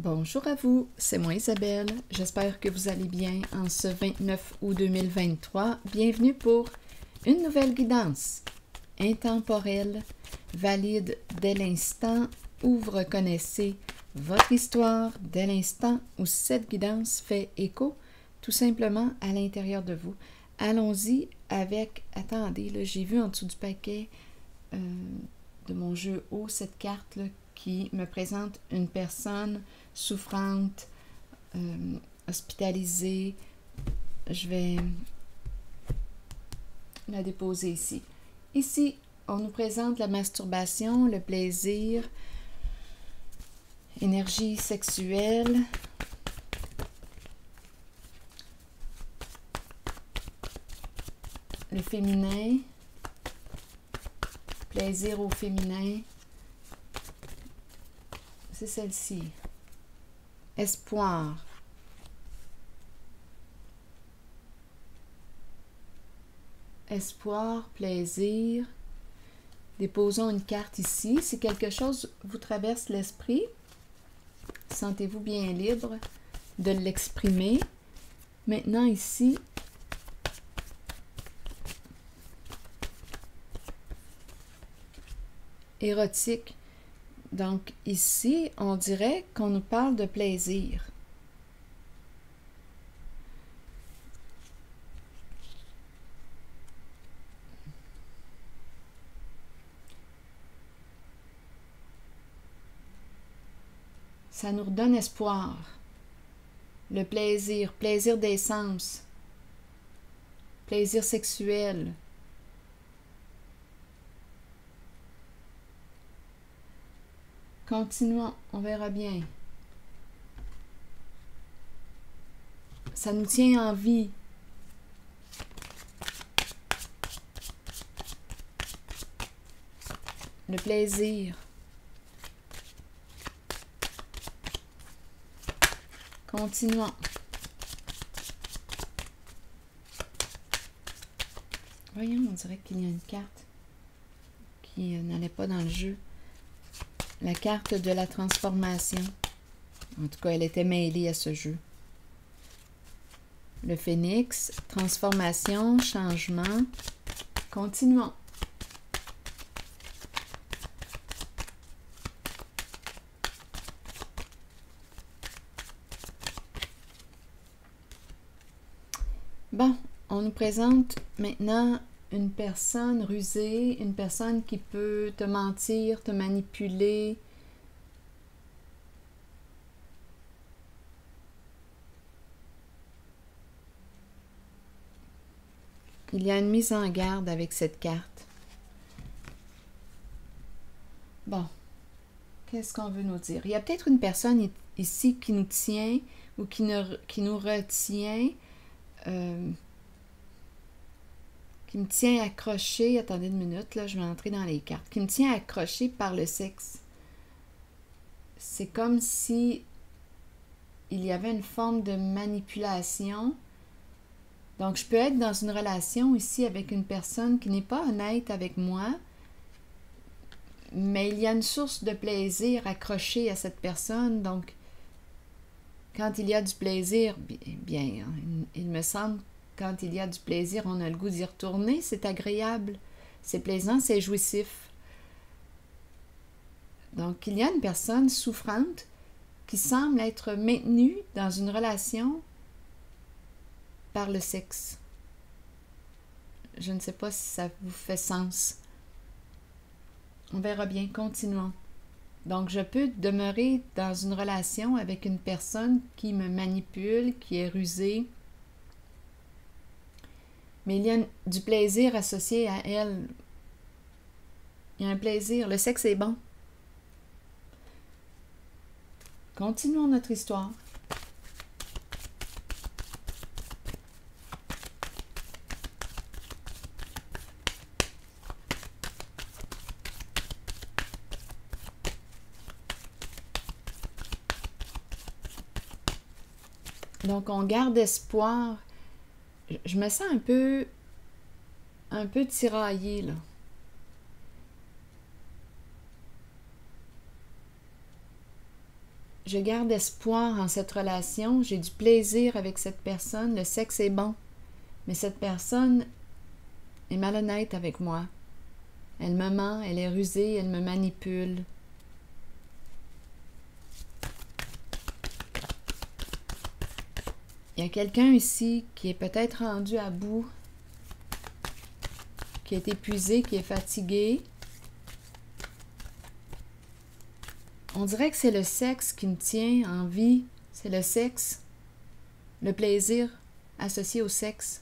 Bonjour à vous, c'est moi Isabelle. J'espère que vous allez bien en ce 29 août 2023. Bienvenue pour une nouvelle guidance intemporelle, valide dès l'instant où vous reconnaissez votre histoire, dès l'instant où cette guidance fait écho tout simplement à l'intérieur de vous. Allons-y avec, attendez, là, j'ai vu en dessous du paquet de mon jeu haut cette carte là, qui me présente une personne souffrante, hospitalisée. Je vais la déposer ici. Ici, on nous présente la masturbation, le plaisir, énergie sexuelle, le féminin, plaisir au féminin. C'est celle-ci. Espoir. Espoir, plaisir. Déposons une carte ici. Si quelque chose vous traverse l'esprit, sentez-vous bien libre de l'exprimer. Maintenant ici, érotique. Donc ici, on dirait qu'on nous parle de plaisir. Ça nous redonne espoir. Le plaisir, plaisir des sens, plaisir sexuel. Continuons, on verra bien. Ça nous tient en vie. Le plaisir. Continuons. Voyons, on dirait qu'il y a une carte qui n'allait pas dans le jeu. La carte de la transformation. En tout cas, elle était mêlée à ce jeu. Le phénix, transformation, changement. Continuons. Bon, on nous présente maintenant une personne rusée, une personne qui peut te mentir, te manipuler. Il y a une mise en garde avec cette carte. Bon, qu'est-ce qu'on veut nous dire? Il y a peut-être une personne ici qui nous tient ou qui nous retient, qui me tient accroché. Attendez une minute, là, je vais entrer dans les cartes. Qui me tient accroché par le sexe. C'est comme si il y avait une forme de manipulation. Donc, je peux être dans une relation ici avec une personne qui n'est pas honnête avec moi, mais il y a une source de plaisir accrochée à cette personne. Donc, quand il y a du plaisir, bien, il me semble, quand il y a du plaisir, on a le goût d'y retourner. C'est agréable, c'est plaisant, c'est jouissif. Donc, il y a une personne souffrante qui semble être maintenue dans une relation par le sexe. Je ne sais pas si ça vous fait sens. On verra bien, continuons. Donc, je peux demeurer dans une relation avec une personne qui me manipule, qui est rusée, mais il y a du plaisir associé à elle. Il y a un plaisir. Le sexe est bon. Continuons notre histoire. Donc, on garde espoir. Je me sens un peu tiraillée, là. je garde espoir en cette relation, j'ai du plaisir avec cette personne, le sexe est bon, mais cette personne est malhonnête avec moi. Elle me ment, elle est rusée, elle me manipule. Il y a quelqu'un ici qui est peut-être rendu à bout, qui est épuisé, qui est fatigué. On dirait que c'est le sexe qui me tient en vie. C'est le sexe, le plaisir associé au sexe.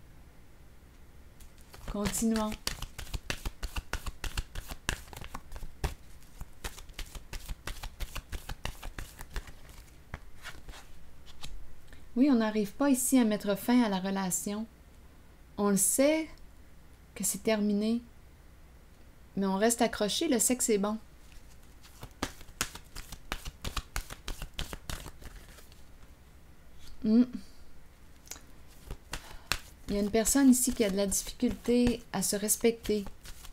Continuons. Oui, on n'arrive pas ici à mettre fin à la relation. On le sait que c'est terminé, mais on reste accroché, le sexe est bon. Il y a une personne ici qui a de la difficulté à se respecter,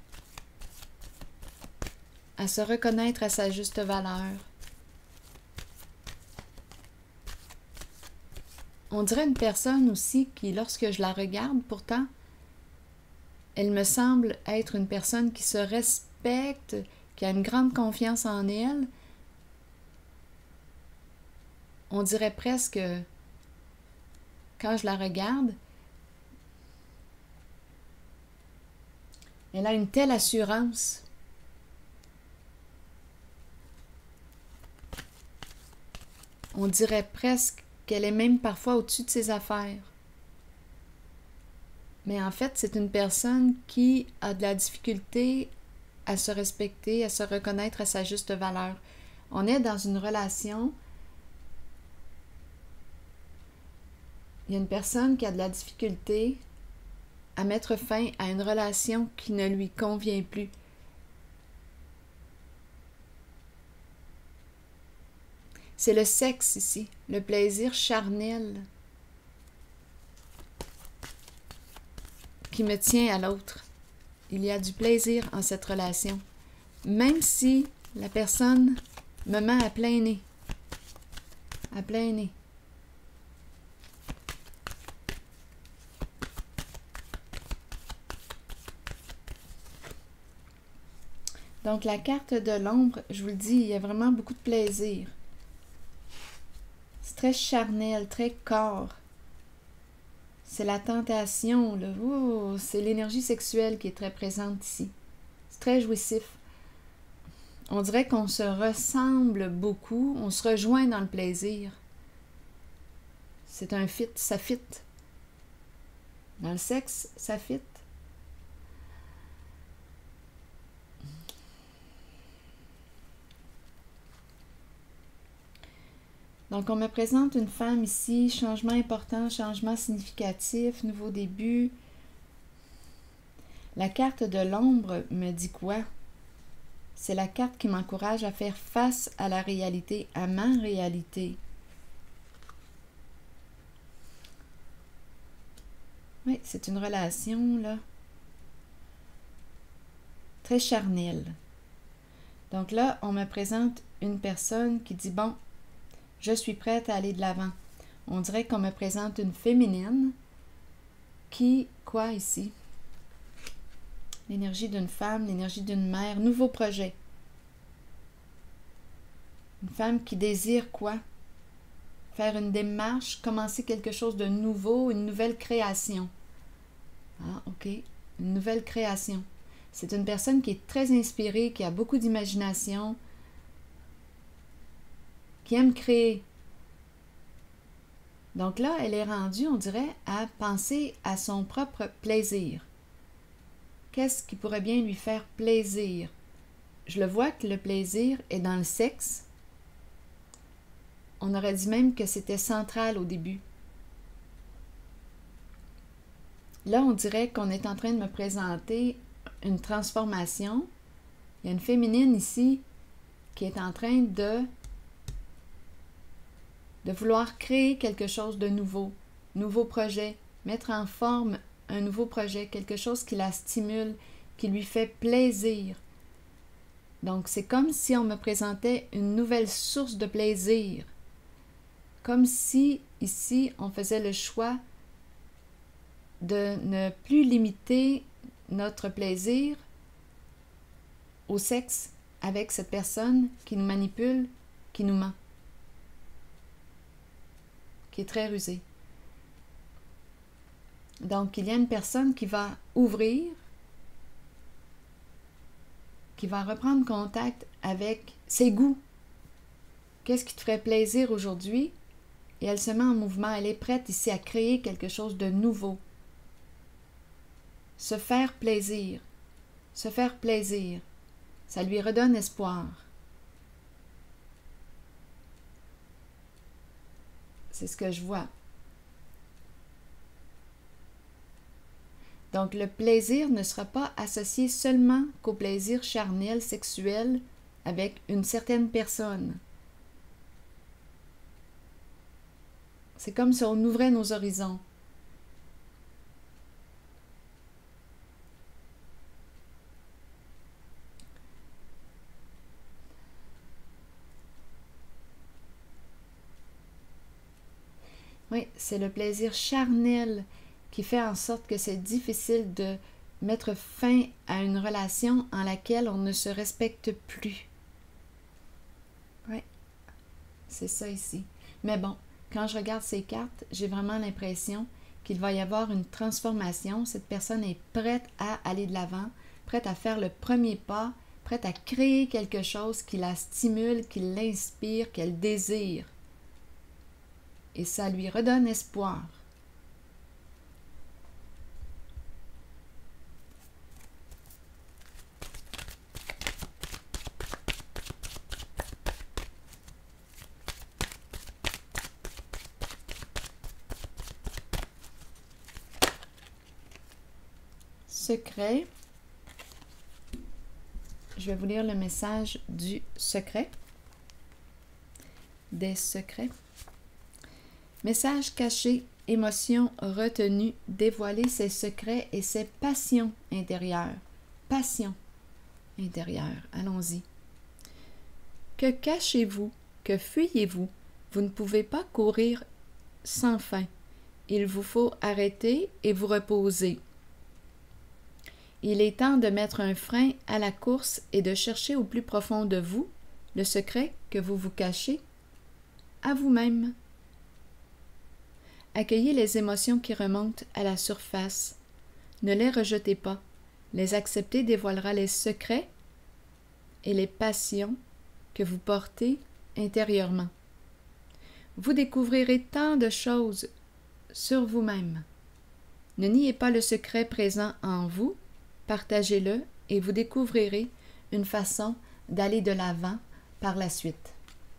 à se reconnaître à sa juste valeur. On dirait une personne aussi qui, lorsque je la regarde, pourtant, elle me semble être une personne qui se respecte, qui a une grande confiance en elle. On dirait presque, quand je la regarde, elle a une telle assurance. On dirait presque qu'elle est même parfois au-dessus de ses affaires. Mais en fait, c'est une personne qui a de la difficulté à se respecter, à se reconnaître à sa juste valeur. On est dans une relation. Il y a une personne qui a de la difficulté à mettre fin à une relation qui ne lui convient plus. C'est le sexe ici, le plaisir charnel qui me tient à l'autre. Il y a du plaisir en cette relation, même si la personne me met à plein nez. À plein nez. Donc la carte de l'ombre, je vous le dis, il y a vraiment beaucoup de plaisir. C'est très charnel, très corps. C'est la tentation, là. Oh, c'est l'énergie sexuelle qui est très présente ici. C'est très jouissif. On dirait qu'on se ressemble beaucoup, on se rejoint dans le plaisir. C'est un fit, ça fit. Dans le sexe, ça fit. Donc, on me présente une femme ici, changement important, changement significatif, nouveau début. La carte de l'ombre me dit quoi? C'est la carte qui m'encourage à faire face à la réalité, à ma réalité. Oui, c'est une relation, là, très charnelle. Donc là, on me présente une personne qui dit, bon, je suis prête à aller de l'avant. On dirait qu'on me présente une féminine qui, quoi ici? L'énergie d'une femme, l'énergie d'une mère, nouveau projet. Une femme qui désire quoi? Faire une démarche, commencer quelque chose de nouveau, une nouvelle création. Ah, ok, une nouvelle création. C'est une personne qui est très inspirée, qui a beaucoup d'imagination, qui aime créer. Donc là, elle est rendue, on dirait, à penser à son propre plaisir. Qu'est-ce qui pourrait bien lui faire plaisir? Je le vois que le plaisir est dans le sexe. On aurait dit même que c'était central au début. Là, on dirait qu'on est en train de me présenter une transformation. Il y a une féminine ici qui est en train de vouloir créer quelque chose de nouveau projet, mettre en forme un nouveau projet, quelque chose qui la stimule, qui lui fait plaisir. Donc, c'est comme si on me présentait une nouvelle source de plaisir. Comme si, ici, on faisait le choix de ne plus limiter notre plaisir au sexe avec cette personne qui nous manipule, qui nous ment, qui est très rusée. Donc, il y a une personne qui va ouvrir, qui va reprendre contact avec ses goûts. Qu'est-ce qui te ferait plaisir aujourd'hui? Et elle se met en mouvement. Elle est prête ici à créer quelque chose de nouveau. Se faire plaisir. Se faire plaisir. Ça lui redonne espoir. C'est ce que je vois. Donc, le plaisir ne sera pas associé seulement qu'au plaisir charnel, sexuel, avec une certaine personne. C'est comme si on ouvrait nos horizons. Oui, c'est le plaisir charnel qui fait en sorte que c'est difficile de mettre fin à une relation en laquelle on ne se respecte plus. Oui, c'est ça ici. Mais bon, quand je regarde ces cartes, j'ai vraiment l'impression qu'il va y avoir une transformation. Cette personne est prête à aller de l'avant, prête à faire le premier pas, prête à créer quelque chose qui la stimule, qui l'inspire, qu'elle désire. Et ça lui redonne espoir. Secret. Je vais vous lire le message du secret. Des secrets. Message caché, émotion retenue, dévoiler ses secrets et ses passions intérieures. Passions intérieures. Allons-y. Que cachez-vous? Que fuyez-vous? Vous ne pouvez pas courir sans fin. Il vous faut arrêter et vous reposer. Il est temps de mettre un frein à la course et de chercher au plus profond de vous le secret que vous vous cachez à vous-même. Accueillez les émotions qui remontent à la surface. Ne les rejetez pas. Les accepter dévoilera les secrets et les passions que vous portez intérieurement. Vous découvrirez tant de choses sur vous-même. Ne niez pas le secret présent en vous, partagez-le et vous découvrirez une façon d'aller de l'avant par la suite.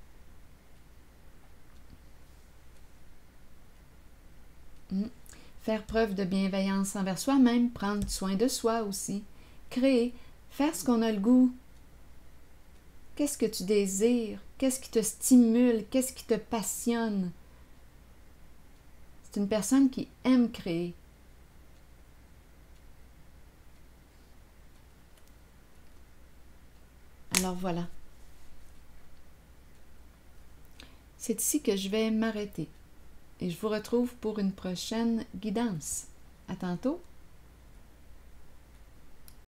Faire preuve de bienveillance envers soi-même, prendre soin de soi aussi, créer, faire ce qu'on a le goût. Qu'est-ce que tu désires? Qu'est-ce qui te stimule? Qu'est-ce qui te passionne? C'est une personne qui aime créer. Alors voilà. C'est ici que je vais m'arrêter. Et je vous retrouve pour une prochaine guidance. À tantôt!